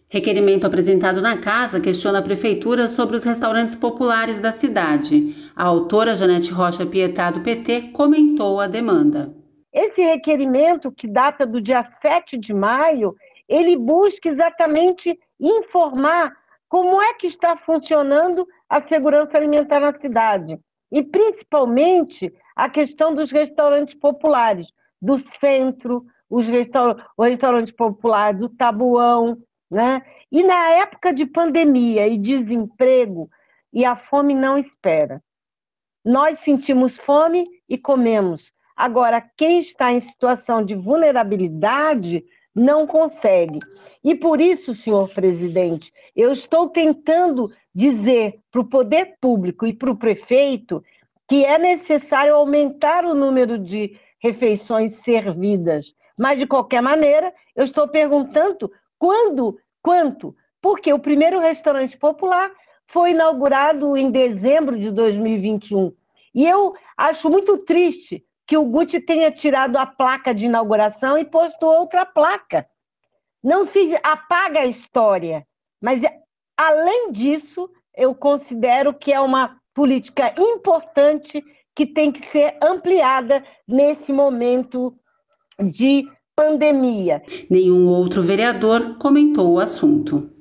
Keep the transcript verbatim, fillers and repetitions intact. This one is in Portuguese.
Requerimento apresentado na casa questiona a prefeitura sobre os restaurantes populares da cidade. A autora Janete Rocha Pietá, do P T, comentou a demanda. Esse requerimento, que data do dia sete de maio, ele busca exatamente informar como é que está funcionando a segurança alimentar na cidade. E, principalmente, a questão dos restaurantes populares, do centro, os restaur o restaurante popular do Tabuão, né? E na época de pandemia e desemprego, e a fome não espera. Nós sentimos fome e comemos. Agora, quem está em situação de vulnerabilidade não consegue. E por isso, senhor presidente, eu estou tentando dizer para o poder público e para o prefeito que é necessário aumentar o número de refeições servidas. Mas, de qualquer maneira, eu estou perguntando quando, quanto? Porque o primeiro restaurante popular foi inaugurado em dezembro de dois mil e vinte e um. E eu acho muito triste que o Guti tenha tirado a placa de inauguração e posto outra placa. Não se apaga a história, mas, além disso, eu considero que é uma política importante que tem que ser ampliada nesse momento de pandemia. Nenhum outro vereador comentou o assunto.